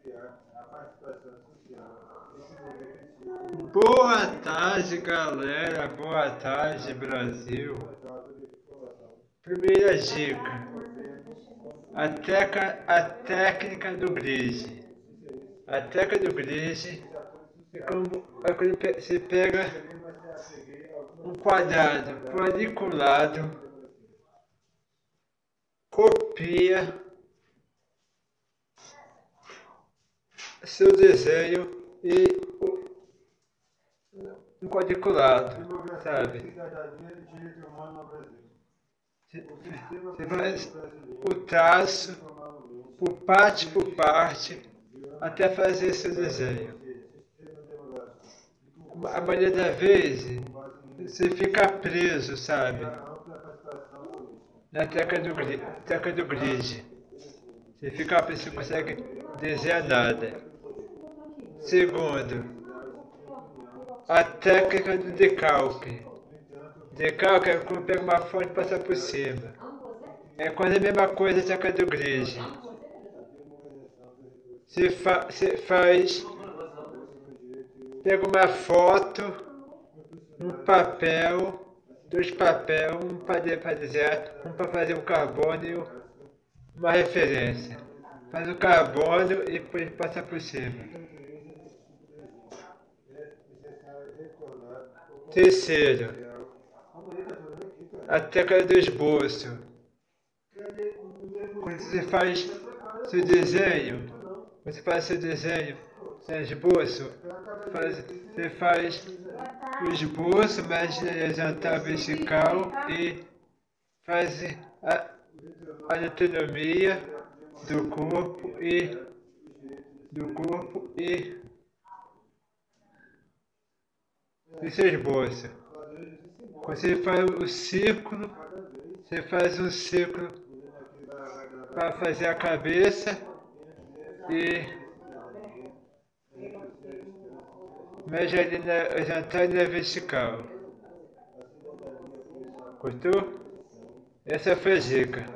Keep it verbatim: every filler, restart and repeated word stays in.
Boa tarde, galera. Boa tarde, Brasil. Primeira dica. A, teca, a técnica do grid. A técnica do grid é como é quando você pega um quadrado quadriculado, copia seu desenho e um quadriculado, sabe? Você faz o traço por parte por parte até fazer seu desenho. A maioria das vezes você fica preso, sabe? Na teca do, teca do grid. Você fica preso, você não consegue desenhar nada. Segundo, a técnica do decalque. Decalque é quando pega uma fonte e passa por cima. É quase a mesma coisa a técnica do grid. Você, fa você faz, pega uma foto, um papel, dois papéis, um para desenhar, um para fazer um carbono e uma referência. Faz o carbono e depois passa por cima. Terceiro, a técnica do esboço. Quando você faz seu desenho, você faz seu desenho, seu esboço, faz, você faz o esboço, mexe na horizontal vertical e faz a, a anatomia do corpo e do corpo e do seu esboço. Quando você faz o círculo, você faz um círculo para fazer a cabeça e mexe ali na horizontal e na vertical. Gostou? Essa foi a dica.